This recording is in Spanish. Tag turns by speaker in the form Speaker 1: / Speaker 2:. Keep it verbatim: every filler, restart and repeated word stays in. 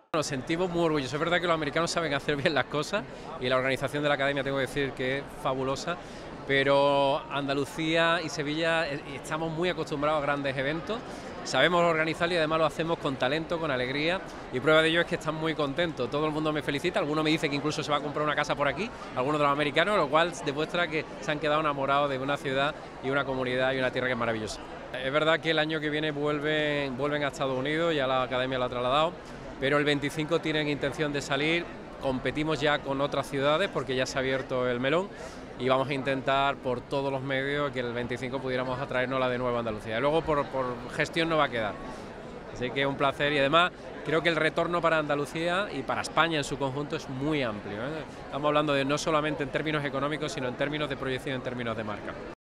Speaker 1: Nos sentimos muy orgullosos. Es verdad que los americanos saben hacer bien las cosas y la organización de la academia tengo que decir que es fabulosa, pero Andalucía y Sevilla eh, estamos muy acostumbrados a grandes eventos, sabemos organizarlo y además lo hacemos con talento, con alegría, y prueba de ello es que están muy contentos. Todo el mundo me felicita, alguno me dice que incluso se va a comprar una casa por aquí, algunos de los americanos, lo cual demuestra que se han quedado enamorados de una ciudad y una comunidad y una tierra que es maravillosa. Es verdad que el año que viene vuelven, vuelven a Estados Unidos, ya la academia lo ha trasladado, pero el veinticinco tienen intención de salir. Competimos ya con otras ciudades porque ya se ha abierto el melón y vamos a intentar por todos los medios que el veinticinco pudiéramos atraernosla de nuevo a Andalucía. Y luego por, por gestión no va a quedar. Así que un placer, y además creo que el retorno para Andalucía y para España en su conjunto es muy amplio, ¿eh? Estamos hablando de no solamente en términos económicos, sino en términos de proyección, en términos de marca.